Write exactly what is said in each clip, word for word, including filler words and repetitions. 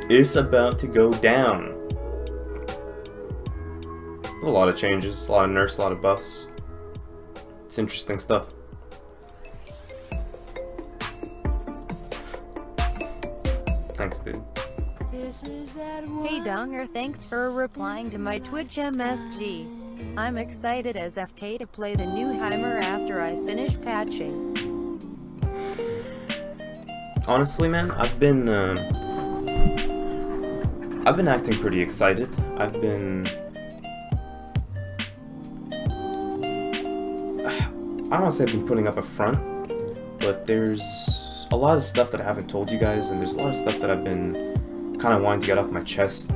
is about to go down. A lot of changes, a lot of nerfs, a lot of buffs. It's interesting stuff. Thanks, dude. Hey Donger, thanks for replying to my Twitch M S G. I'm excited as F K to play the new Heimer after I finish patching. Honestly, man, I've been uh, I've been acting pretty excited. I've been I don't want to say I've been putting up a front, but there's a lot of stuff that I haven't told you guys, and there's a lot of stuff that I've been kind of wanting to get off my chest.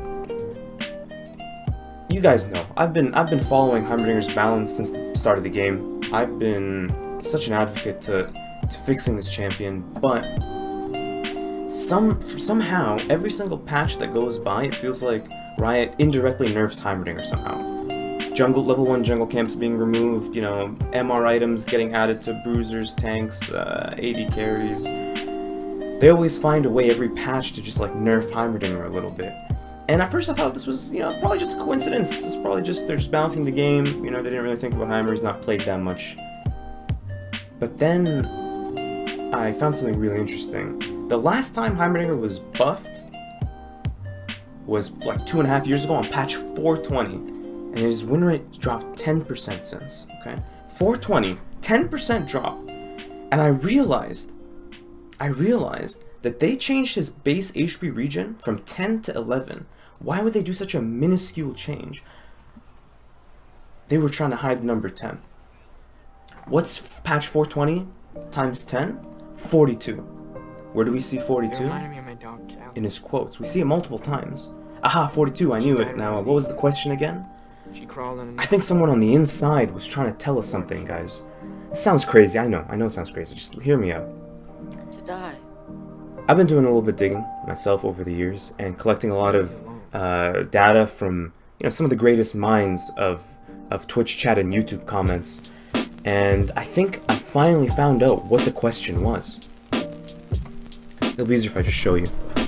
You guys know, I've been I've been following Heimerdinger's balance since the start of the game. I've been such an advocate to, to fixing this champion, but some somehow every single patch that goes by, it feels like Riot indirectly nerfs Heimerdinger somehow. Jungle level one jungle camps being removed, you know, M R items getting added to bruisers, tanks, uh, A D carries. They always find a way every patch to just like nerf Heimerdinger a little bit. And at first I thought this was, you know, probably just a coincidence. It's probably just, they're just balancing the game. You know, they didn't really think about Heimer, he's not played that much. But then I found something really interesting. The last time Heimerdinger was buffed was like two and a half years ago on patch four twenty. And his win rate dropped ten percent since, okay? four twenty, ten percent drop. And I realized, I realized that they changed his base H P regen from ten to eleven. Why would they do such a minuscule change? They were trying to hide the number ten. What's patch four twenty times ten? forty-two. Where do we see forty-two? In his quotes. We see it multiple times. Aha, forty-two, I knew it. Now, what was the question again? She crawled in. I think someone on the inside was trying to tell us something, guys. It sounds crazy, I know. I know it sounds crazy. Just hear me out. To die. I've been doing a little bit digging myself over the years and collecting a lot of uh, data from, you know, some of the greatest minds of, of Twitch chat and YouTube comments. And I think I finally found out what the question was. It'll be easier if I just show you.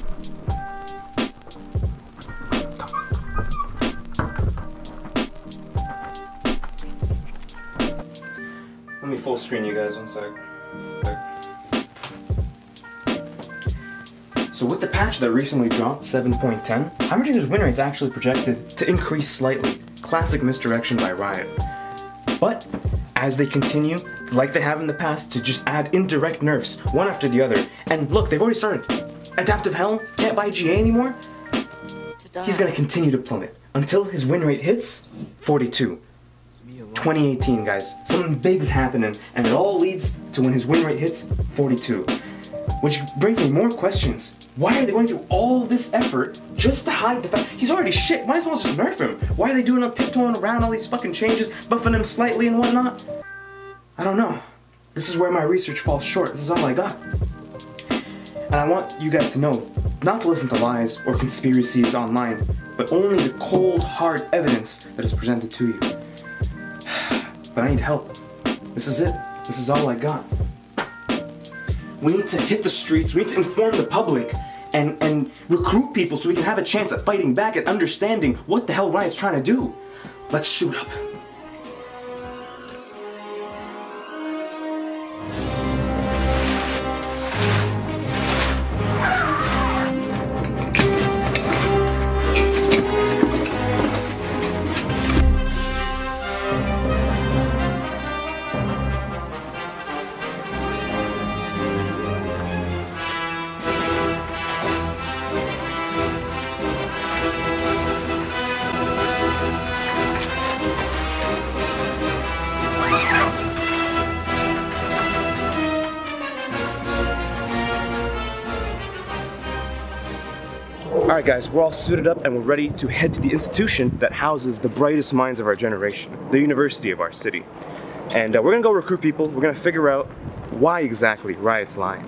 Let me full screen you guys one sec. So with the patch that recently dropped, seven point ten, Heimerdinger's win rate's actually projected to increase slightly. Classic misdirection by Riot. But as they continue, like they have in the past, to just add indirect nerfs, one after the other, and look, they've already started. Adaptive Helm can't buy G A anymore. He's gonna continue to plummet until his win rate hits forty-two. twenty eighteen, guys. Something big's happening, and it all leads to when his win rate hits forty-two. Which brings me more questions. Why are they going through all this effort just to hide the fact he's already shit? Might as well just nerf him. Why are they doing up tiptoeing around all these fucking changes, buffing him slightly and whatnot? I don't know. This is where my research falls short. This is all I got. And I want you guys to know, not to listen to lies or conspiracies online, but only the cold, hard evidence that is presented to you. But I need help. This is it. This is all I got. We need to hit the streets, we need to inform the public, and, and recruit people so we can have a chance at fighting back and understanding what the hell Riot's trying to do. Let's suit up. Alright guys, we're all suited up and we're ready to head to the institution that houses the brightest minds of our generation, the university of our city. And uh, we're gonna go recruit people, we're gonna figure out why exactly Riot's lying.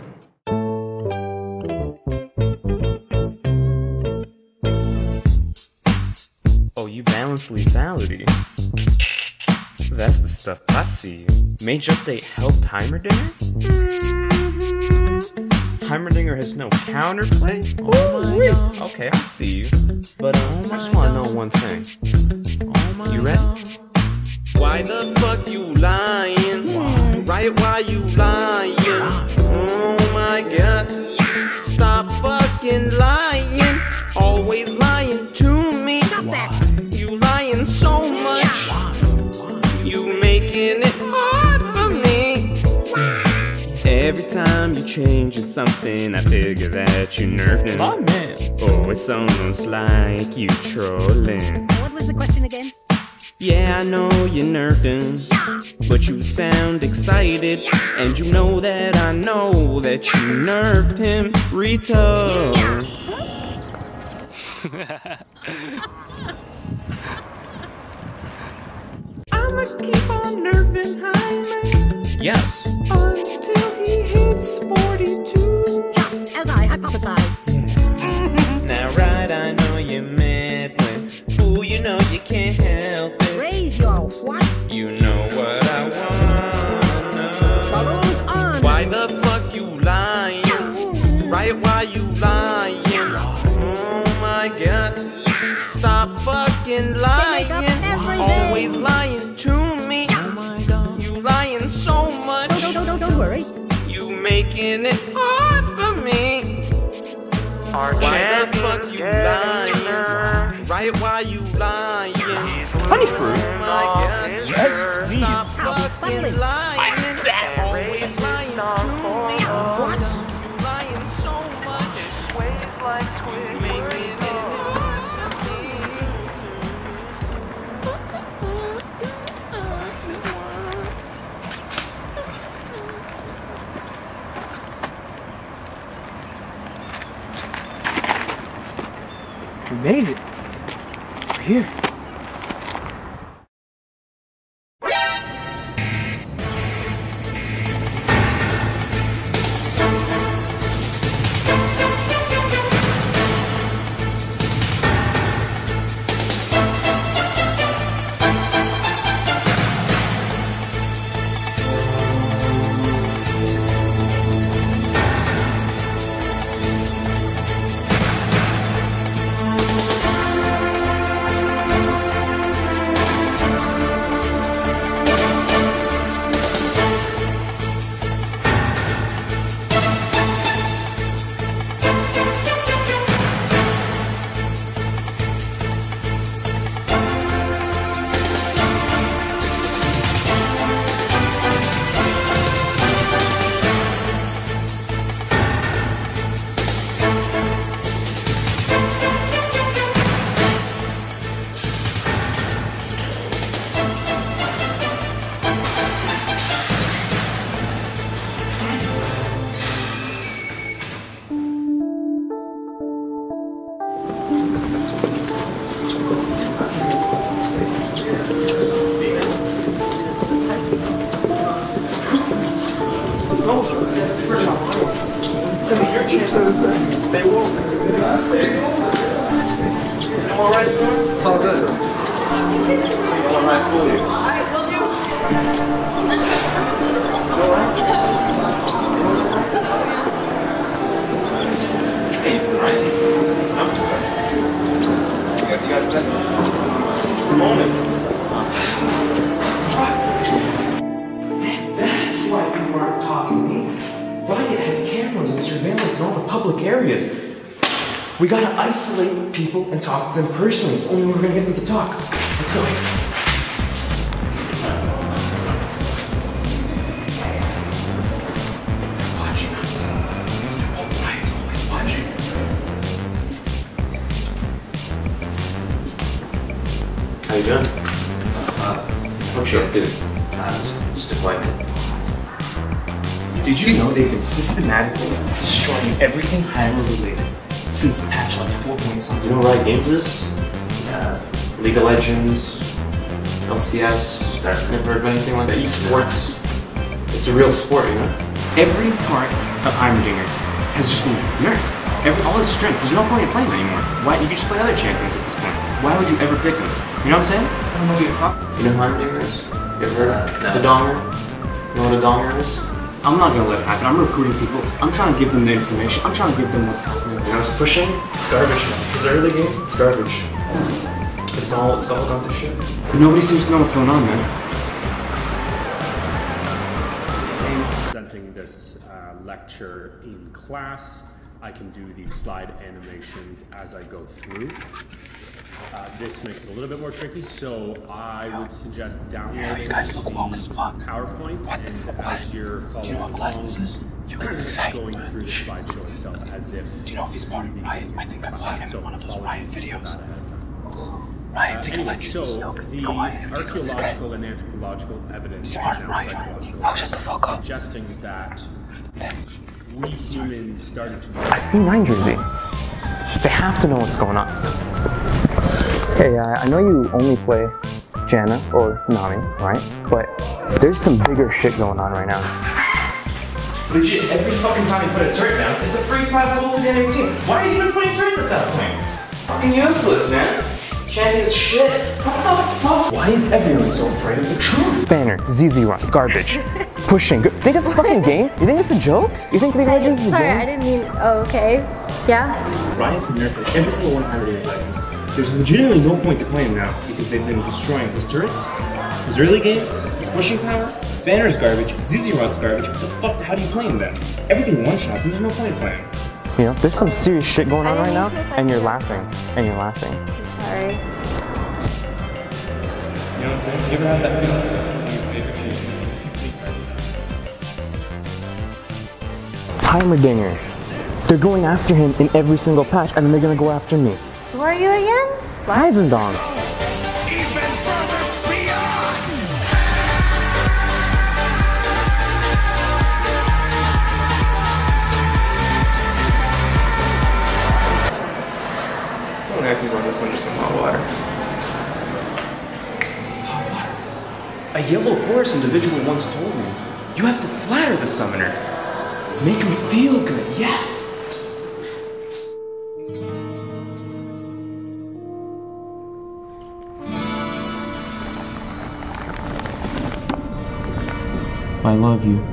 Oh, you balance lethality. That's the stuff I see. Mage update helped Heimerdinger? Heimerdinger has no counterplay? Oh my god. okay, I see you. But um, I just want to know one thing. You ready? Why the fuck you lying? Why? Right, why you lying? Oh my god. Stop fucking lying. Always lying to me. Stop that. You lying so much. You making it hard for me. Every time you changing something, I figure that you nerfing. My man. Oh, it's almost like you trolling. What was the question again? Yeah, I know you nerfed him, but you sound excited, and you know that I know that you nerfed him, Rito. I'ma keep on nerfing Heimer Yes. until he hits forty-two. Just as I hypothesized. Now right, I know you're meddling. Ooh, you know you can't help it. Raise your what? You know what I wanna. Bubbles on. Why the fuck you lying? Right, why you lying? Oh my god. Stop fucking lying. everything. Always lying to me. You lying so much. Don't, don't, don't, don't worry. You making it hard for me. Why the fuck you lying? Right, why you lying? Honey fruit. Oh my god. Yes, please. Stop I'll be fucking fumbling. lying. Always lying to me. What? You lying so much. You making it hard for me. We made it. We're here. They won't. All right, it's all good. All right, cool. Alright, will do. Hey, right? You got, you got a second? Just a moment. That's why people aren't talking to me. Riot has cameras and surveillance in all the public areas. We gotta isolate people and talk to them personally. It's the only way we're gonna get them to talk. Let's go. They're watching us. Riot's always watching. How you doing? Uh, What you up to? uh, it's deployment. Did you know they've been systematically destroying everything Heimer related since patch like four point something? You know what Riot Games is? Uh, League of Legends, L C S, never heard of anything like that. Esports. It's a real sport, you know? Every part of Heimerdinger has just been nerfed. Every, all his strength. There's no point in playing anymore. Why? You could just play other champions at this point. Why would you ever pick him? You know what I'm saying? I don't know what you're talking. You know who Heimerdinger is? You ever heard of Uh, no. the Donger? You know what a Donger is? I'm not gonna let it happen. I'm recruiting people. I'm trying to give them the information. I'm trying to give them what's happening. You know, it's pushing. It's garbage. It's early game. It's garbage. It's all. It's all gone to shit. Nobody seems to know what's going on, man. Presenting this uh, lecture in class, I can do these slide animations as I go through. Uh, this makes it a little bit more tricky, so I would suggest downloading you guys look woke as fuck. PowerPoint, What? and What? as you're following Do you know what class along, this is? You look going through the slideshow itself as if. Do you know if he's part of Riot? I think I've seen him in one of those Riot videos. Riot, take a Anyway, legend. so the archaeological and anthropological evidence is Smart, now right? psychological, Oh, shut the fuck up. suggesting that we humans started to. A C nine jersey. They have to know what's going on. Hey, uh, I know you only play Janna or Nami, right? But there's some bigger shit going on right now. Legit, every fucking time you put a turret down, it's a free five goal for the enemy team. Why are you even putting turrets at that point? Fucking useless, man. Champion's shit. What the fuck? Why is everyone so afraid of the truth? Banner, Z Z run, garbage. Pushing. Go think it's a fucking game? You think it's a joke? You think League of Legends is a Sorry, game? I didn't mean. Oh, okay. Yeah. Riot's been nerfing every single one of Heimerdinger's items. There's legitimately no point to play him now because they've been destroying his turrets, his early game, his pushing power, Banner's garbage, Z Z Rod's garbage. What the fuck? How do you play him then? Everything one shots and there's no point playing. You know, there's some serious shit going on right now, and you're laughing, and you're laughing. Sorry. You know what I'm saying? You ever have that feeling? Your favorite change is Heimerdinger. They're going after him in every single patch, and then they're gonna go after me. Who are you again? Heisendong. Even further beyond! I think I can run this one just in hot water. A yellow porous individual once told me, you have to flatter the summoner. Make him feel good, yes! I love you.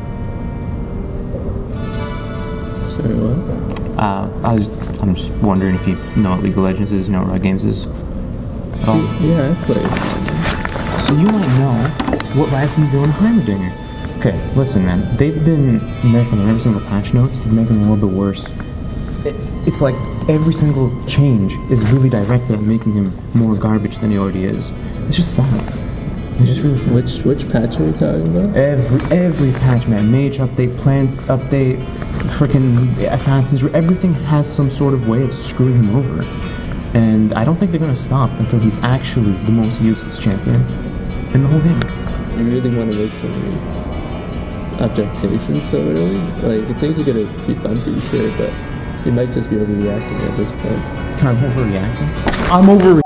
Sorry, what? Uh, I was, I'm just wondering if you know what League of Legends is, you know what Riot Games is at all? Yeah, I play. So you might know what Riot's been doing to Heimerdinger. Okay, listen man, they've been nerfing every single patch notes to make them a little bit worse. It, it's like every single change is really directed at making him more garbage than he already is. It's just sad. It's just really sad. Which which patch are we talking about? Every every patch, man. Mage update, plant update, freaking assassins. Everything has some sort of way of screwing him over, and I don't think they're gonna stop until he's actually the most useless champion in the whole game. You really want to make some objections so early? Like, things are gonna be bumpy, sure, but you might just be overreacting at this point. I'm overreacting. I'm overreacting.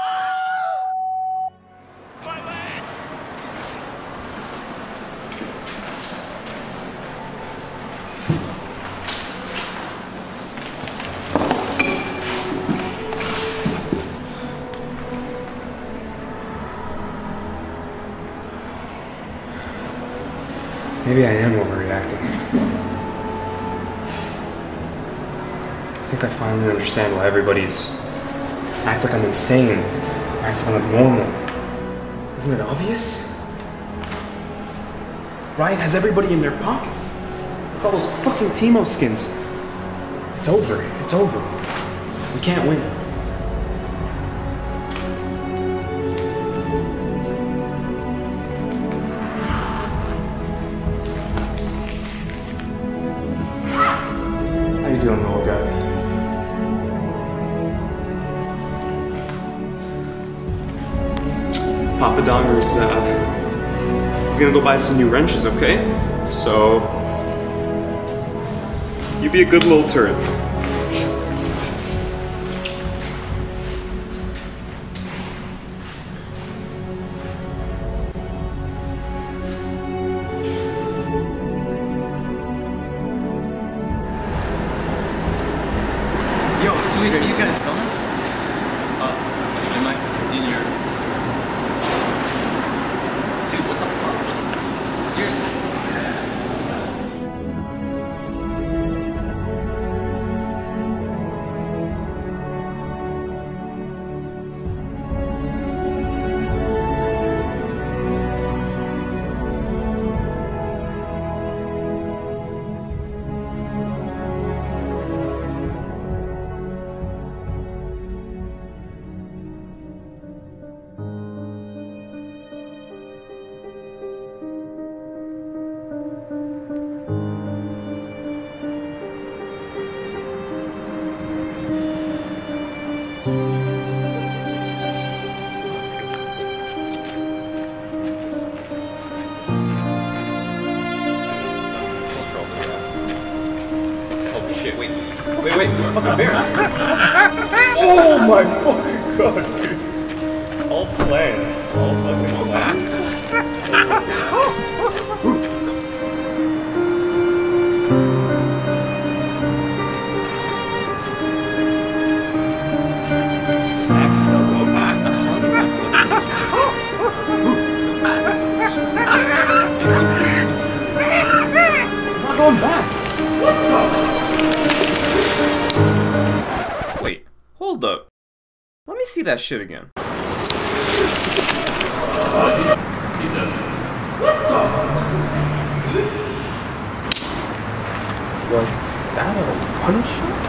Maybe I am overreacting. I think I finally understand why everybody's acts like I'm insane, acts like I'm abnormal. Isn't it obvious? Riot has everybody in their pockets. With all those fucking Teemo skins. It's over. It's over. We can't win. How you doing, little guy? Papa Donger's, uh, he's gonna go buy some new wrenches, okay? So, you be a good little turret. Yo, sweet, are you guys coming? Uh, am I in your... Dude, what the fuck? Seriously? Oh shit, wait. Wait, wait, fucking bears. Oh my fucking god, dude. All planned. All fucking planned. Going back. Wait, hold up. Let me see that shit again. Was that a one shot?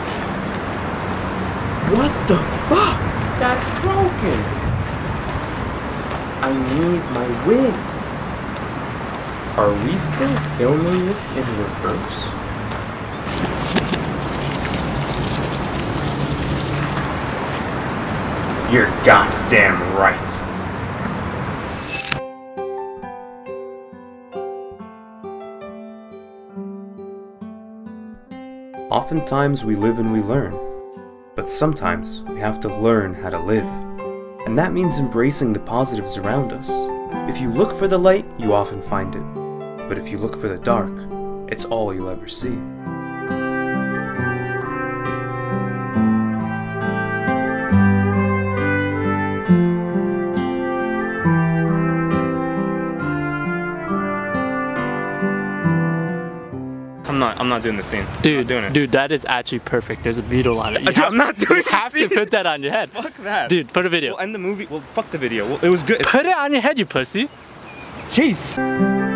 What the fuck? That's broken. I need my wig. Are we still filming this in reverse? You're goddamn right. Oftentimes we live and we learn, but sometimes we have to learn how to live. And that means embracing the positives around us. If you look for the light, you often find it. But if you look for the dark, it's all you'll ever see. I'm not, I'm not doing the scene. Dude, I'm doing it. Dude, that is actually perfect. There's a beetle on it. You Dude, have, I'm not doing You have to put that on your head. Fuck that. Dude, put a video. We'll end the movie. Well, fuck the video. Well, it was good. Put it on your head, you pussy. Jeez.